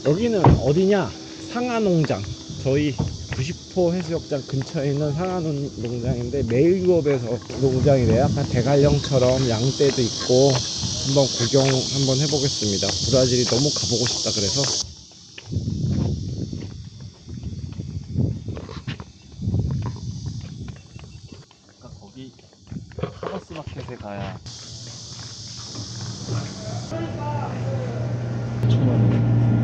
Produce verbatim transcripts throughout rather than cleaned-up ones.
여기는 어디냐? 상하농장. 저희 구십 호 해수욕장 근처에 있는 상하농장인데 매일유업에서 농장이래요. 약간 대관령처럼 양떼도 있고 한번 구경 한번 해보겠습니다. 브라질이 너무 가보고 싶다 그래서. 아까 거기 파버스 마켓에 가야 천 원이네.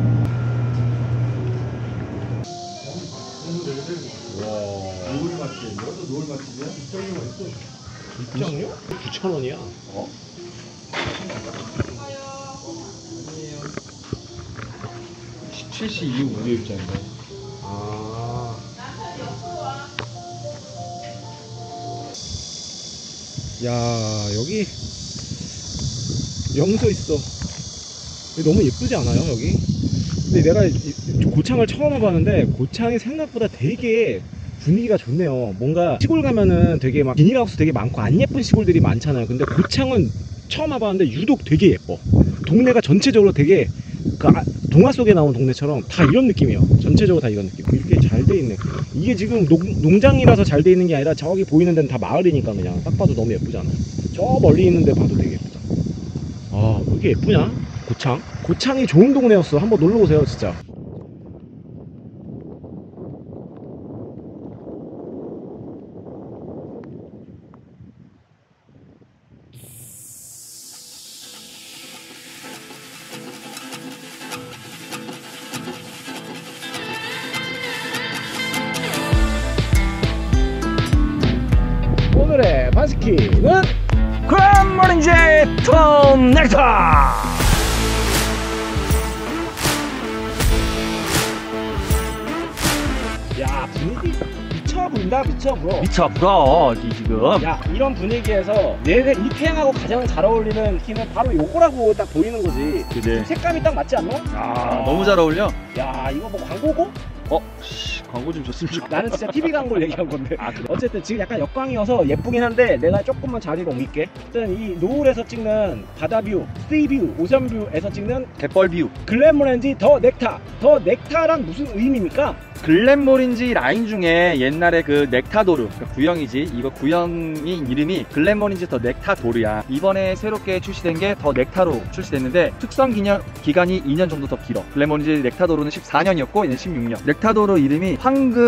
와, 노을 맛집. 이것도 노을 맛집이야? 입장료 있어. 입장료? 구천 원이야. 어? 십칠 시 이후 무료 입장인데. 아. 야, 여기 염소 있어. 여기 너무 예쁘지 않아요, 여기? 근데 내가 고창을 처음 와봤는데 고창이 생각보다 되게 분위기가 좋네요. 뭔가 시골 가면은 되게 막 비닐하우스 되게 많고 안 예쁜 시골들이 많잖아요. 근데 고창은 처음 와봤는데 유독 되게 예뻐. 동네가 전체적으로 되게 그 아, 동화 속에 나온 동네처럼 다 이런 느낌이에요. 전체적으로 다 이런 느낌. 이렇게 잘 돼 있네. 이게 지금 농, 농장이라서 잘 돼 있는 게 아니라 저기 보이는 데는 다 마을이니까 그냥 딱 봐도 너무 예쁘지 않아요? 저 멀리 있는 데 봐도 되게 예쁘다. 아, 왜 이렇게 예쁘냐? 고창? 고창이 좋은 동네였어. 한번 놀러 오세요, 진짜. 오늘의 바스키는 굿모닝 톰 넥터. 야, 분위기 미쳐 보인다. 미쳐 불어. 미쳐 불어 이 지금. 야, 이런 분위기에서 내가 이 태양하고 가장 잘 어울리는 키는 바로 요거라고 딱 보이는 거지. 그래. 색감이 딱 맞지 않나? 아, 너무 잘 어울려. 야, 이거 뭐 광고고? 어? 씨, 광고 좀 줬으면 좋겠다. 나는 진짜 티비 광고를 얘기한 건데. 아, 그래? 어쨌든 지금 약간 역광이어서 예쁘긴 한데 내가 조금만 자리를 옮길게. 일단 이 노을에서 찍는 바다뷰, 스테이뷰, 오션뷰에서 찍는 갯벌뷰. 글램오렌지 더 넥타. 더 넥타란 무슨 의미입니까? 글램모린지 라인 중에 옛날에 그 넥타도르, 그러니까 구형이지. 이거 구형이 이름이 글램모린지 더 넥타도르야. 이번에 새롭게 출시된 게 더 넥타로 출시됐는데 특성 기념 기간이 이 년 정도 더 길어. 글램모린지 넥타도르는 십사 년이었고 얘는 십육 년. 넥타도르 이름이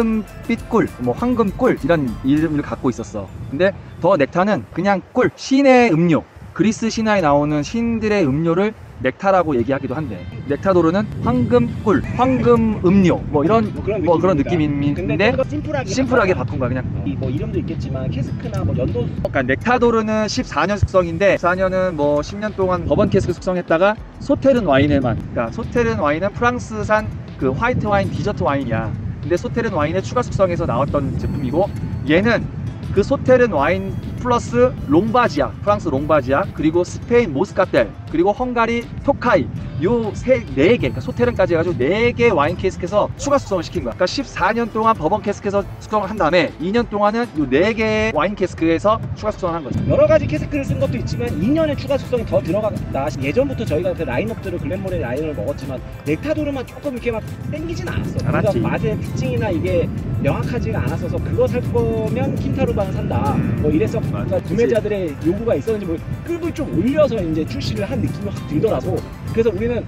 황금빛 꿀, 뭐 황금꿀 이런 이름을 갖고 있었어. 근데 더 넥타는 그냥 꿀, 신의 음료. 그리스 신화에 나오는 신들의 음료를 넥타라고 얘기하기도 한대. 넥타도르는 황금꿀, 황금 음료 뭐 이런 뭐 그런, 뭐 그런 느낌인데 느낌인데 심플하게, 심플하게 바꾼 거야 그냥. 이 뭐 이름도 있겠지만 캐스크나 뭐 연도. 그러니까 넥타도르는 십사 년 숙성인데 십사 년은 뭐 십 년 동안 버번 캐스크 숙성했다가 소테른 와인에만. 그러니까 소테른 와인은 프랑스산 그 화이트 와인 디저트 와인이야. 근데 소테른 와인에 추가 숙성해서 나왔던 제품이고 얘는 그 소테른 와인 플러스 롱바지아, 프랑스 롱바지아, 그리고 스페인 모스카텔, 그리고 헝가리 토카이 요 세 네 개, 그러니까 소테른까지 해가지고 네 개 와인 캐스크에서 추가 숙성을 시킨 거야. 그러니까 십사 년 동안 버번 캐스크에서 숙성을 한 다음에 이 년 동안은 요 네 개 와인 캐스크에서 추가 숙성을 한 거지. 여러 가지 캐스크를 쓴 것도 있지만 이 년의 추가 숙성이 더 들어갔다. 예전부터 저희가 그 라인업들을 글램모렌 라인을 먹었지만 넥타도르만 조금 이렇게 막 땡기진 않았어. 알았지. 그러니까 맛의 특징이나 이게 명확하지가 않았어서 그거 살 거면 킨타루바는 산다. 음. 뭐 이래서 맞아. 그러니까 구매자들의 요구가 있었는지 뭐 급을 좀 올려서 이제 출시를 한 느낌이 확 들더라고. 그래서 우리는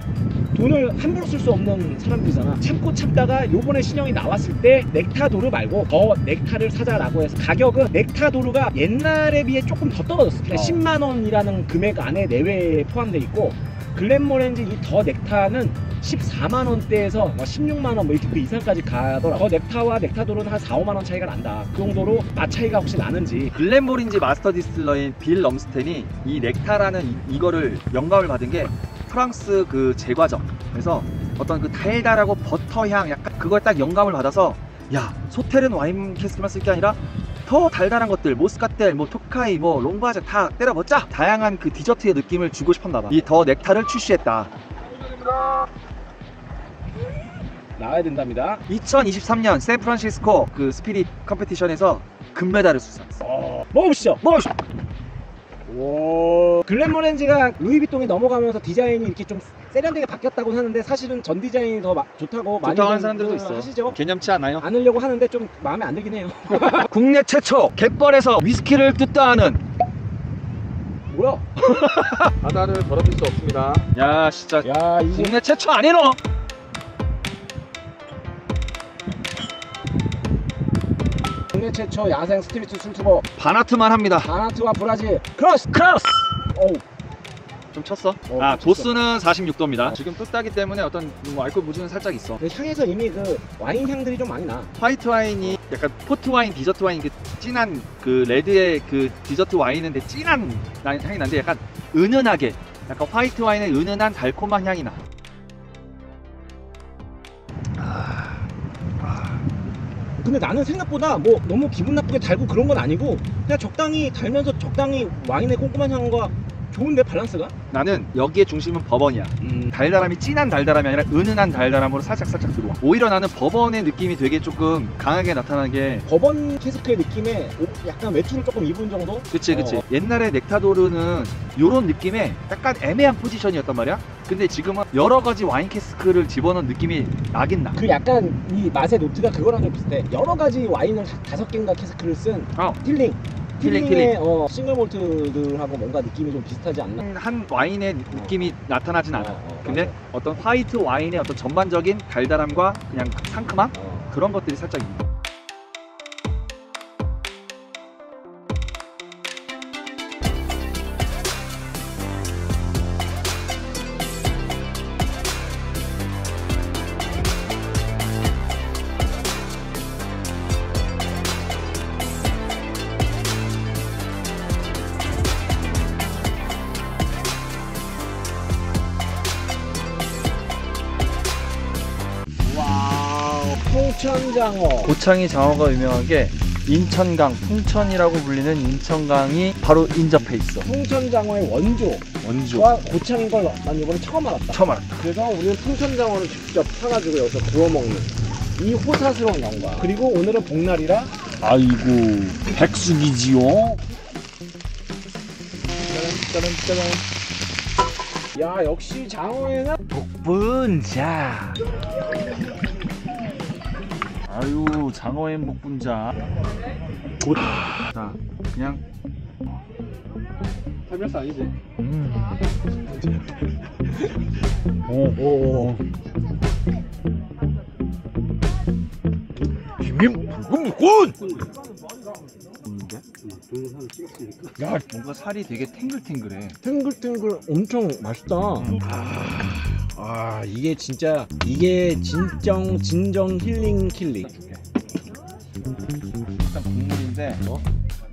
돈을 함부로 쓸 수 없는 사람들이잖아. 참고 참다가 요번에 신형이 나왔을 때 넥타도르 말고 더 넥타를 사자라고 해서 가격은 넥타도르가 옛날에 비해 조금 더 떨어졌어. 그러니까 어. 십만 원이라는 금액 안에 내외에 포함되어 있고 글램모렌지 이 더 넥타는 십사만 원대에서 십육만 원 뭐 이렇게 그 이상까지 가더라. 더 넥타와 넥타도르는 한 사, 오만 원 차이가 난다. 그 정도로 맛 차이가 혹시 나는지. 글램모린지 마스터 디스틸러인 빌 럼스텐이 이 넥타라는 이, 이거를 영감을 받은 게 프랑스 그 제과점. 그래서 어떤 그 달달하고 버터향 약간 그걸 딱 영감을 받아서 야, 소테른 와인 캐스크만 쓸 게 아니라 더 달달한 것들, 모스카텔, 뭐 토카이, 뭐 롱바즈 다 때려봤자 다양한 그 디저트의 느낌을 주고 싶었나봐. 이 더 넥타를 출시했다. 나와야 된답니다. 이천이십삼 년 샌프란시스코 그 스피릿 컴피티션에서 금메달을 수상했어. 어, 먹어보시죠. 먹어보시죠. 오. 어, 글렌모렌지가 루이비통에 넘어가면서 디자인이 이렇게 좀 세련되게 바뀌었다고 하는데 사실은 전 디자인이 더 마, 좋다고 많이 좋다고 하는 사람들도 있어. 하시죠. 개념치 않아요? 않으려고 하는데 좀 마음에 안 들긴 해요. 국내 최초 갯벌에서 위스키를 뜯다 하는 뭐야? 바다를 더럽힐 수 없습니다. 야 진짜 야 이게 국내 최초 아니노? 국내 최초 야생 스트리트 술투버 바나트만 합니다. 바나트와 브라질 크로스! 크로스! 어우 좀 쳤어? 어, 아 쳤어. 도수는 사십육 도입니다. 지금 뜯다기 때문에 어떤 뭐 알코올 무주는 살짝 있어. 근데 향에서 이미 그 와인 향들이 좀 많이 나. 화이트 와인이 약간 포트 와인, 디저트 와인 그 진한 그 레드의 그 디저트 와인인데 진한 나- 향이 나는데 약간 은은하게 약간 화이트 와인의 은은한 달콤한 향이 나. 근데 나는 생각보다 뭐 너무 기분 나쁘게 달고 그런 건 아니고 그냥 적당히 달면서 적당히 와인의 꼼꼼한 향과 좋은데 밸런스가? 나는 여기에 중심은 버번이야. 음. 달달함이 진한 달달함이 아니라 은은한 달달함으로 살짝 살짝 들어와. 오히려 나는 버번의 느낌이 되게 조금 강하게 나타나는 게 버번 캐스크의 느낌에 오- 약간 외투를 조금 입은 정도? 그치 그치 어. 옛날에 넥타도르는 요런 느낌의 약간 애매한 포지션이었단 말이야. 근데 지금은 여러 가지 와인 캐스크를 집어넣은 느낌이 나긴 나. 그 약간 이 맛의 노트가 그거랑 좀 비슷해. 여러 가지 와인을 다- 다섯 개인가 캐스크를 쓴 어. 힐링. 힐링, 힐링의 어, 싱글 몰트들하고 뭔가 느낌이 좀 비슷하지 않나? 한 와인의 느낌이 나타나진 않아. 어, 어, 근데 맞아. 어떤 화이트 와인의 어떤 전반적인 달달함과 그냥 상큼함 어. 그런 것들이 살짝 있는. 와우, 풍천장어. 고창이 장어가 유명한 게 인천강, 풍천이라고 불리는 인천강이 바로 인접해 있어. 풍천장어의 원조. 원주. 와, 고창인 걸 난 이번에 처음 알았다. 처음 알았다. 그래서 우리는 풍천장어를 직접 사가지고 여기서 구워 먹는 이 호사스러운 영광. 그리고 오늘은 복날이라 아이고 백숙이지요. 짜란 짜란. 야 역시 장어에는 복분자. 아유 장어엔 복분자. 곧. 자 그냥 살면서 아니지. 음. 오. 비빔 붉은묵군. 야 뭔가 살이 되게 탱글탱글해. 탱글탱글 엄청 맛있다. 아 이게 진짜 이게 진정 진정 힐링 킬링. 일단 국물인데. 어?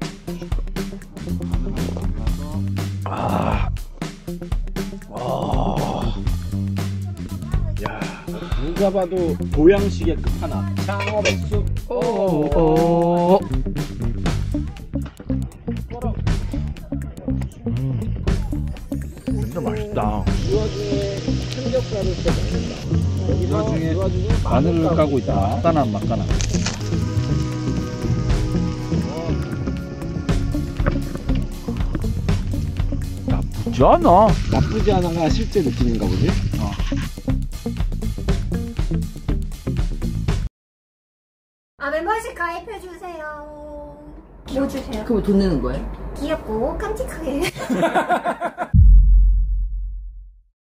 아. 와. 야 누가 봐도 보양식의 끝판왕. 장어 백숙. 오. 진짜 맛있다. 이 와중에 삼겹살을 또 먹는다. 이 와중에 이 와중에 마늘을 까고 있다. 막가나 막가나. 나쁘지 않아. 나쁘지 않아가 실제 느낌인가 보지? 어. 아 멤버십 가입해주세요. 뭐 주세요? 그럼 돈 내는 거예요? 귀엽고 깜찍하게.